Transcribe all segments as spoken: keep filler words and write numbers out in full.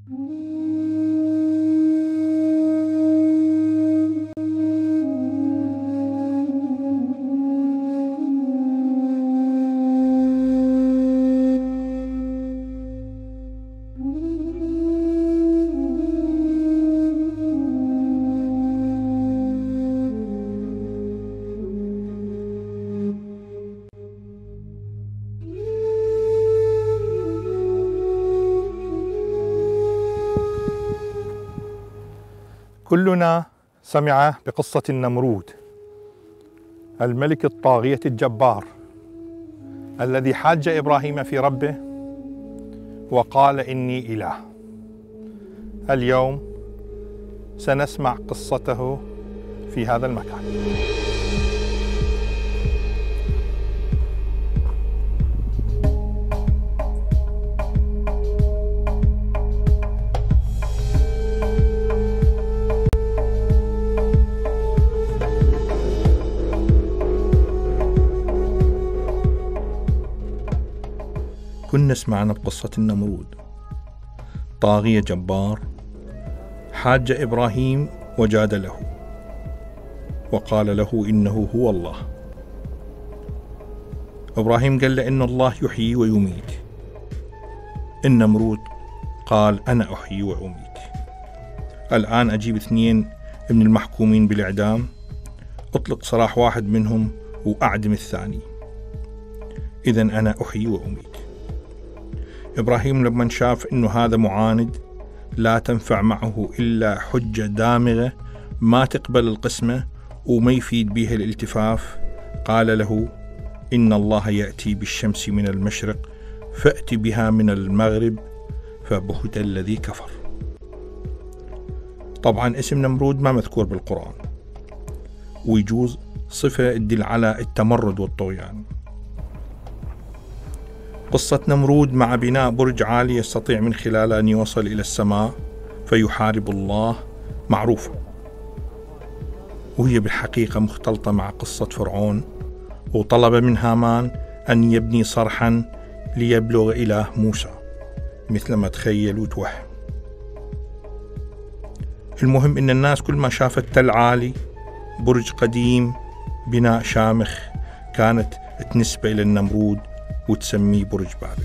كلنا سمع بقصة النمرود، الملك الطاغية الجبار الذي حاج إبراهيم في ربه وقال إني إله. اليوم سنسمع قصته في هذا المكان. كنا سمعنا بقصة النمرود، طاغية جبار حاج إبراهيم وجادله وقال له إنه هو الله. إبراهيم قال له إن الله يحيي ويميت. النمرود قال أنا أحيي وأميت. الآن أجيب اثنين من المحكومين بالإعدام، أطلق سراح واحد منهم وأعدم الثاني، إذن أنا أحيي وأميت. إبراهيم لما شاف إنه هذا معاند لا تنفع معه إلا حجة دامغة ما تقبل القسمة وما يفيد بها الالتفاف، قال له إن الله يأتي بالشمس من المشرق فأت بها من المغرب فبهت الذي كفر. طبعا اسم نمرود ما مذكور بالقرآن، ويجوز صفة تدل على التمرد والطغيان. قصة نمرود مع بناء برج عالي يستطيع من خلاله أن يوصل إلى السماء فيحارب الله معروفة، وهي بالحقيقة مختلطة مع قصة فرعون وطلب من هامان أن يبني صرحا ليبلغ إله موسى مثل ما تخيل وتوهم. المهم إن الناس كل ما شافت تل عالي، برج قديم، بناء شامخ، كانت تنسبة إلى النمرود وتسميه برج بابل.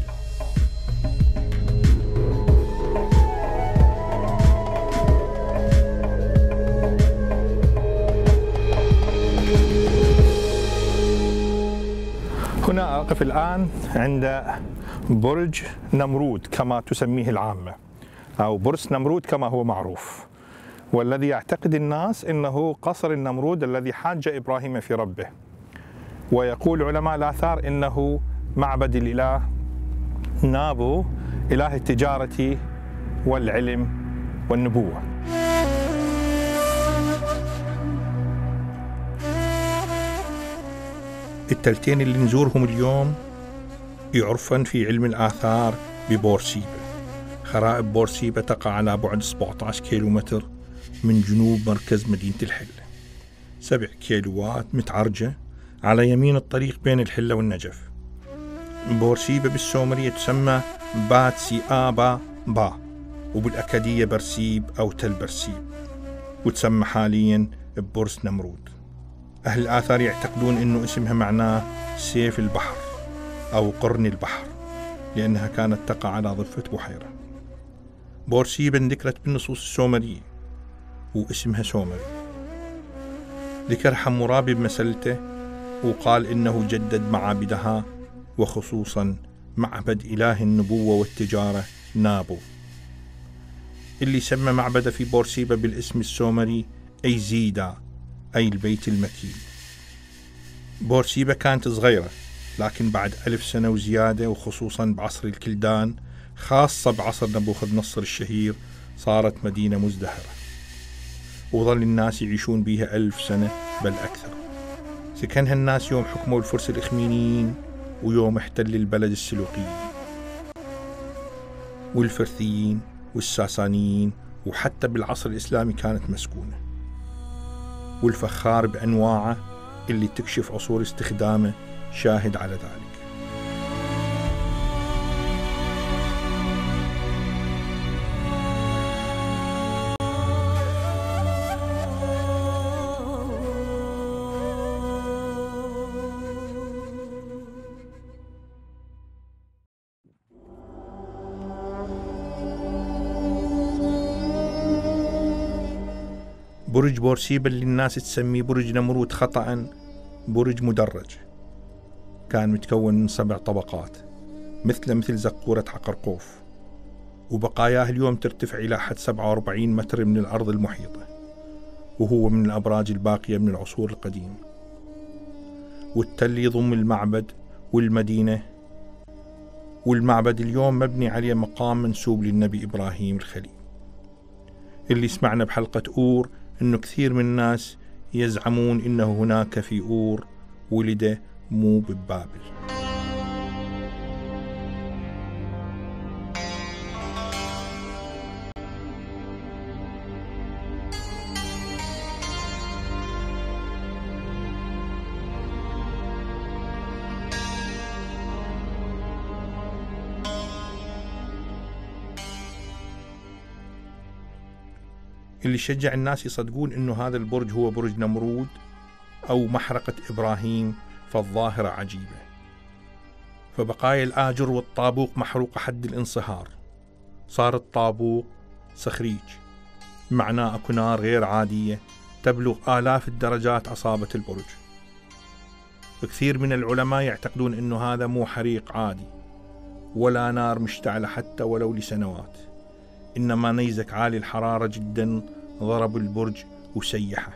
هنا أقف الآن عند برج نمرود كما تسميه العامة، أو برج نمرود كما هو معروف، والذي يعتقد الناس إنه قصر النمرود الذي حاج إبراهيم في ربه. ويقول علماء الآثار إنه معبد الإله نابو، إله التجارة والعلم والنبوة. التلتين اللي نزورهم اليوم يعرفن في علم الآثار ببورسيبة. خرائب بورسيبة تقع على بعد سبعة عشر كيلومتر من جنوب مركز مدينة الحلة، سبع كيلوات متعرجة على يمين الطريق بين الحلة والنجف. بورسيبة بالسومرية تسمى باتسي آبا با، وبالأكادية برسيب أو تل برسيب، وتسمى حاليا ببرج نمرود. أهل الآثار يعتقدون أنه اسمها معناه سيف البحر أو قرن البحر، لأنها كانت تقع على ضفة بحيرة. بورسيبة ذكرت بالنصوص السومرية واسمها سومري. ذكر حمورابي بمسلته وقال إنه جدد معابدها، وخصوصا معبد إله النبوة والتجارة نابو، اللي سمى معبده في بورسيبة بالاسم السومري أي زيدا، أي البيت المكين. بورسيبة كانت صغيرة، لكن بعد ألف سنة وزيادة، وخصوصا بعصر الكلدان، خاصة بعصر نبوخذ نصر الشهير، صارت مدينة مزدهرة، وظل الناس يعيشون بها ألف سنة بل أكثر. سكنها الناس يوم حكموا الفرس الإخمينيين، ويوم احتل البلد السلوقيين والفرثيين والساسانيين، وحتى بالعصر الإسلامي كانت مسكونة. والفخار بأنواعه اللي تكشف عصور استخدامه شاهد على ذلك. برج بورسيبا اللي الناس تسميه برج نمرود خطأ برج مدرج، كان متكون من سبع طبقات مثل مثل زقورة حقرقوف، وبقاياه اليوم ترتفع إلى حد سبعة وأربعين متر من الأرض المحيطة، وهو من الأبراج الباقية من العصور القديمة. والتل يضم المعبد والمدينة، والمعبد اليوم مبني عليه مقام منسوب للنبي إبراهيم الخليل، اللي سمعنا بحلقة أور إنه كثير من الناس يزعمون إنه هناك في أور ولد مو ببابل. اللي شجع الناس يصدقون إنه هذا البرج هو برج نمرود أو محرقة إبراهيم، فالظاهرة عجيبة. فبقايا الآجر والطابوق محروقة حد الانصهار، صار الطابوق صخريج، معناه أكو نار غير عادية تبلغ آلاف الدرجات أصابت البرج. وكثير من العلماء يعتقدون إنه هذا مو حريق عادي ولا نار مشتعلة حتى ولو لسنوات، إنما نيزك عالي الحرارة جدا ضرب البرج وسيحه.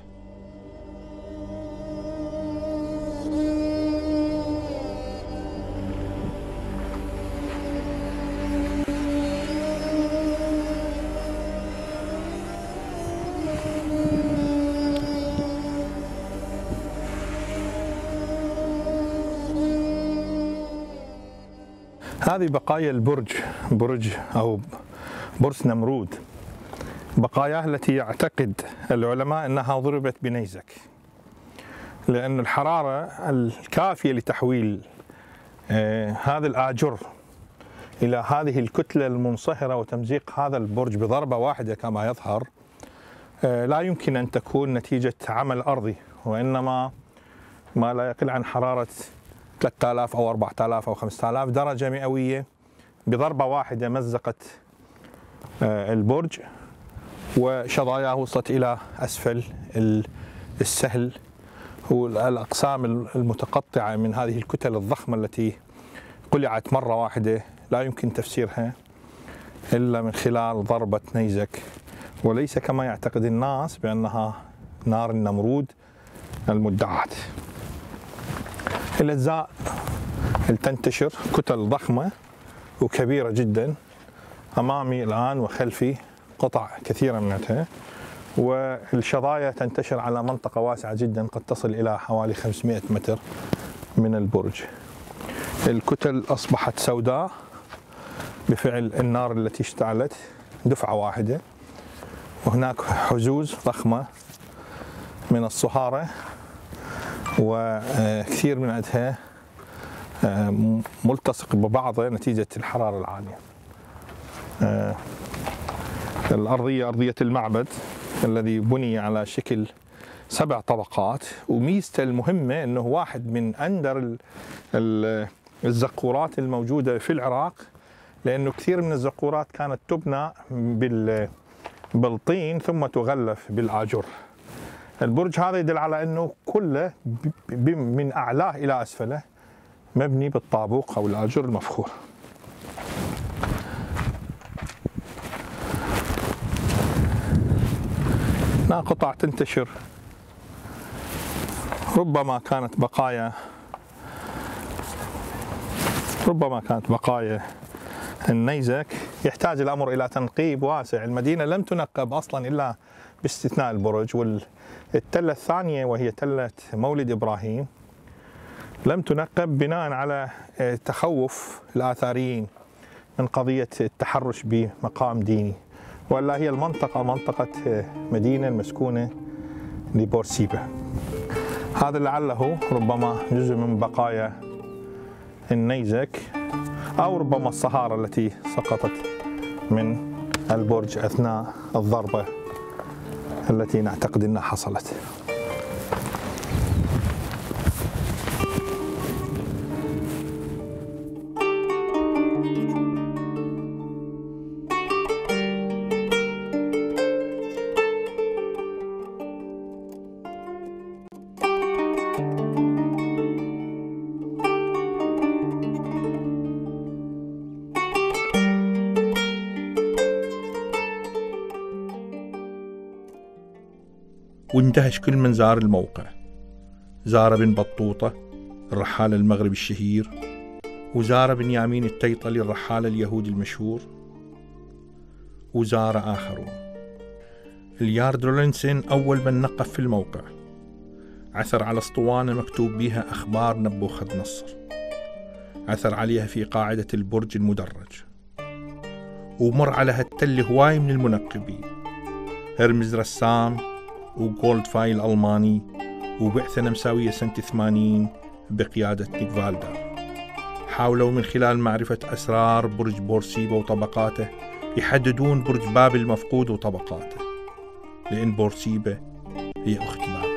هذه بقايا البرج، برج أو برج نمرود، بقاياه التي يعتقد العلماء أنها ضربت بنيزك، لأن الحرارة الكافية لتحويل آه هذا الآجر إلى هذه الكتلة المنصهرة وتمزيق هذا البرج بضربة واحدة كما يظهر آه لا يمكن أن تكون نتيجة عمل أرضي، وإنما ما لا يقل عن حرارة ثلاثة آلاف أو أربعة آلاف أو خمسة آلاف درجة مئوية بضربة واحدة مزقت البرج، وشظاياه وصلت إلى أسفل السهل والأقسام المتقطعة من هذه الكتل الضخمة التي قلعت مرة واحدة لا يمكن تفسيرها إلا من خلال ضربة نيزك، وليس كما يعتقد الناس بأنها نار النمرود المدعاة. الأجزاء اللي تنتشر كتل ضخمة وكبيرة جدا أمامي الآن وخلفي قطع كثيرة منها، والشظايا تنتشر على منطقة واسعة جدا قد تصل إلى حوالي خمسمئة متر من البرج. الكتل أصبحت سوداء بفعل النار التي اشتعلت دفعة واحدة، وهناك حزوز ضخمة من الصهارة وكثير من عندها ملتصق ببعضه نتيجة الحرارة العالية. الأرضية أرضية المعبد الذي بني على شكل سبع طبقات، وميزته المهمة أنه واحد من أندر الزقورات الموجودة في العراق، لأنه كثير من الزقورات كانت تبنى بالطين ثم تغلف بالآجر. البرج هذا يدل على أنه كله من أعلاه إلى أسفله مبني بالطابوق أو الآجر المفخور. هنا قطع تنتشر ربما كانت بقايا ربما كانت بقايا النيزك. يحتاج الأمر إلى تنقيب واسع. المدينة لم تنقب أصلا إلا باستثناء البرج، والتلة الثانية وهي تلة مولد إبراهيم لم تنقب بناء على تخوف الآثاريين من قضية التحرش بمقام ديني، ولا هي المنطقة منطقة مدينة المسكونة لبورسيبا. هذا لعله ربما جزء من بقايا النيزك أو ربما الصهارة التي سقطت من البرج أثناء الضربة التي نعتقد أنها حصلت. واندهش كل من زار الموقع. زار ابن بطوطة الرحال المغربي الشهير، وزار بنيامين التيطلي الرحال اليهودي المشهور، وزار آخرون. اليارد رولينسون أول من نقف في الموقع، عثر على اسطوانة مكتوب بها أخبار نبوخذ نصر، عثر عليها في قاعدة البرج المدرج، ومر على هالتل هواي من المنقبين، هرمز رسام وجولد فايل ألماني، وبعثة نمساوية سنة ثمانين بقيادة نيك فالدر، حاولوا من خلال معرفة أسرار برج بورسيبة وطبقاته يحددون برج بابل المفقود وطبقاته، لأن بورسيبة هي أخت بابل.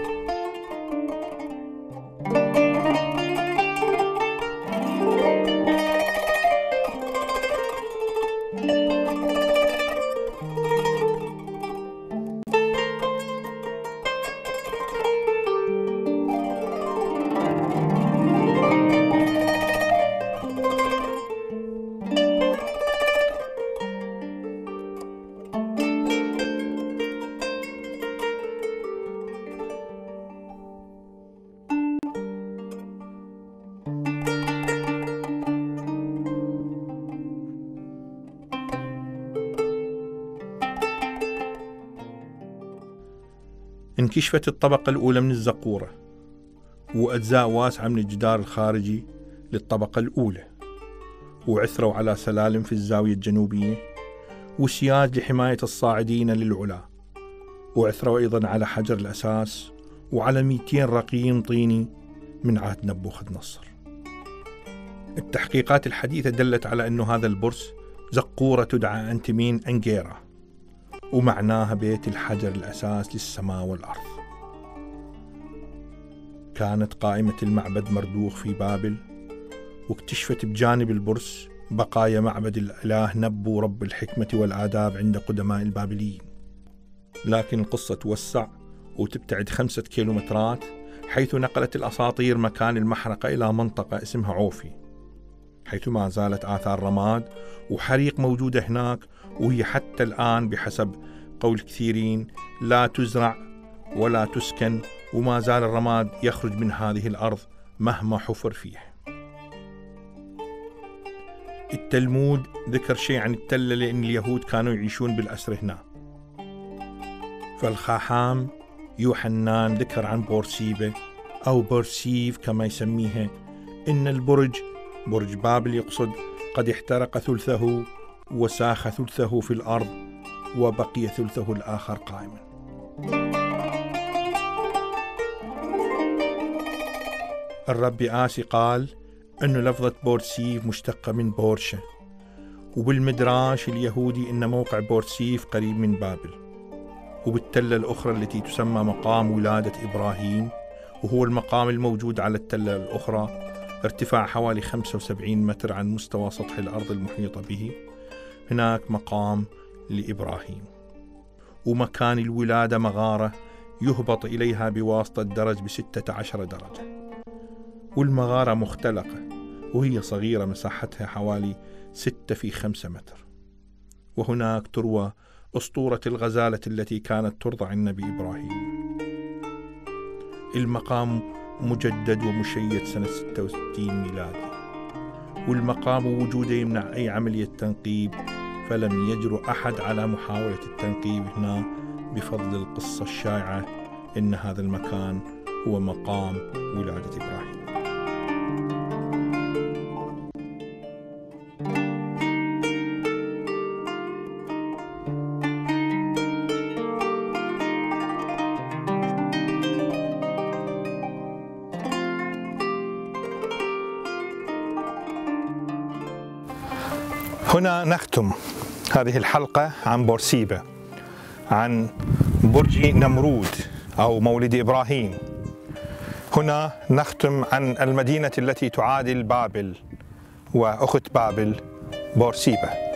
انكشفت الطبقة الأولى من الزقورة، وأجزاء واسعة من الجدار الخارجي للطبقة الأولى، وعثروا على سلالم في الزاوية الجنوبية وسياج لحماية الصاعدين للعلا، وعثروا أيضا على حجر الأساس وعلى مئتين رقيم طيني من عهد نبوخذ نصر. التحقيقات الحديثة دلت على أن هذا البرص زقورة تدعى أنتمين أنجيرا، ومعناها بيت الحجر الأساس للسماء والأرض. كانت قائمة المعبد مردوخ في بابل، واكتشفت بجانب البرص بقايا معبد الإله نبو رب الحكمة والآداب عند قدماء البابليين. لكن القصة توسع وتبتعد خمسة كيلومترات، حيث نقلت الأساطير مكان المحرقة إلى منطقة اسمها عوفي، حيث ما زالت آثار رماد وحريق موجودة هناك، وهي حتى الآن بحسب قول كثيرين لا تزرع ولا تسكن، وما زال الرماد يخرج من هذه الأرض مهما حفر فيه. التلمود ذكر شيء عن التلة لأن اليهود كانوا يعيشون بالأسر هنا. فالخاحام يوحنان ذكر عن بورسيبة أو بورسيف كما يسميها إن البرج برج بابل يقصد قد احترق ثلثه وساخ ثلثه في الأرض وبقي ثلثه الآخر قائما. الرب آسي قال أن لفظة بورسيف مشتقة من بورشة، وبالمدراش اليهودي أن موقع بورسيف قريب من بابل، وبالتلة الأخرى التي تسمى مقام ولادة إبراهيم، وهو المقام الموجود على التلة الأخرى، ارتفاع حوالي خمسة وسبعين متر عن مستوى سطح الأرض المحيطة به. هناك مقام لإبراهيم، ومكان الولادة مغارة يهبط إليها بواسطة درج بستة عشر درجة، والمغارة مختلقة وهي صغيرة مساحتها حوالي ستة في خمسة متر. وهناك تروى أسطورة الغزالة التي كانت ترضع النبي إبراهيم. المقام مجدد ومشيد سنة ستة وستين ميلادي، والمقام وجوده يمنع أي عملية تنقيب، فلم يجرؤ أحد على محاولة التنقيب هنا بفضل القصة الشائعة إن هذا المكان هو مقام ولادة إبراهيم. هنا نختم هذه الحلقة عن بورسيبة، عن برج نمرود أو مولد إبراهيم. هنا نختم عن المدينة التي تعادل بابل وأخت بابل بورسيبة.